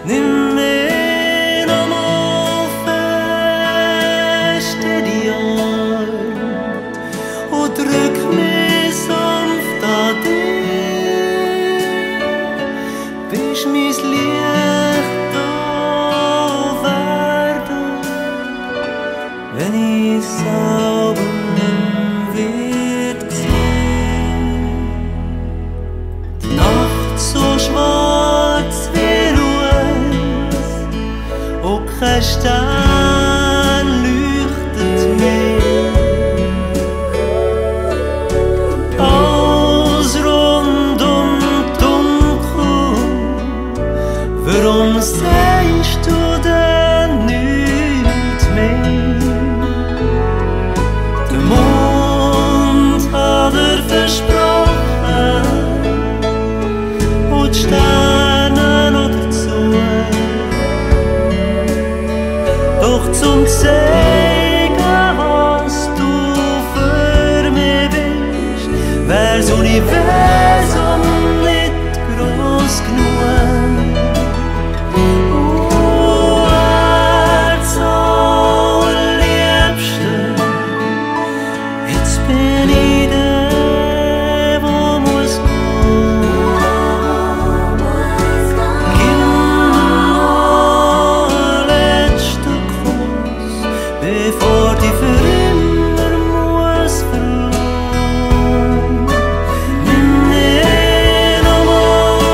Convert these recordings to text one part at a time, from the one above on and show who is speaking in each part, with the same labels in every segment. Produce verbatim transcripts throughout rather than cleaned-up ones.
Speaker 1: Nimm mich noch mal fest in die Arme und drück mich sanft an dich. Bist mein Licht auf Erden, wenn ich selber nicht wird sehen. Die Nacht so schwarz wie Ruß und kein Stern leuchtet mehr. Alles rundum dunkel, warum sagst du denn nichts mehr? Der Mond hat er versprochen und die Sterne noch dazu. Doch zum zeigen, was du für mich bist, wär's Universum nicht groß genug. Oh, Herz allerliebste, jetzt bin ich der, wo muss gehen. Gib mir einen letzten Kuss, bevor die für immer muss verloren. Nimm mich noch mal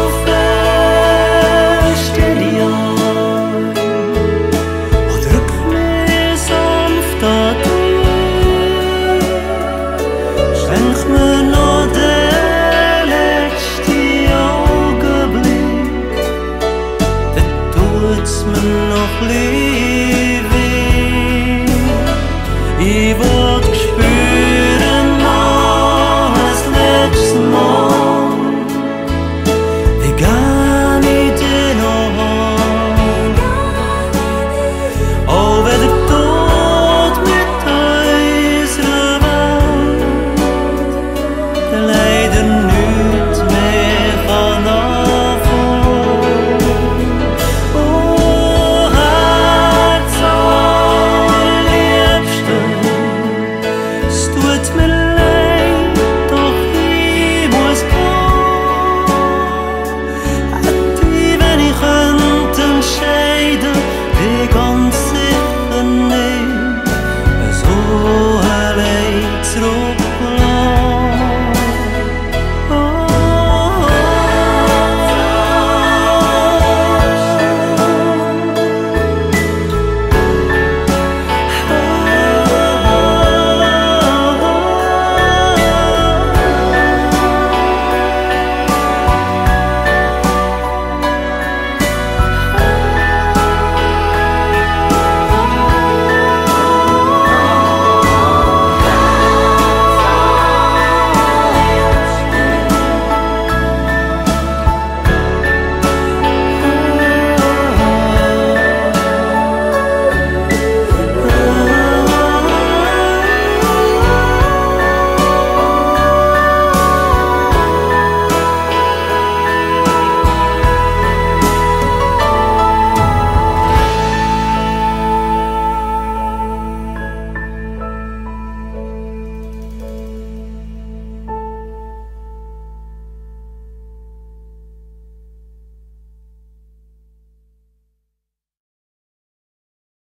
Speaker 1: fest in die Arme und drück mich sanft an dich. Schenk mir noch den letzten Augenblick, dann tut's mir noch lieb weh. Ich will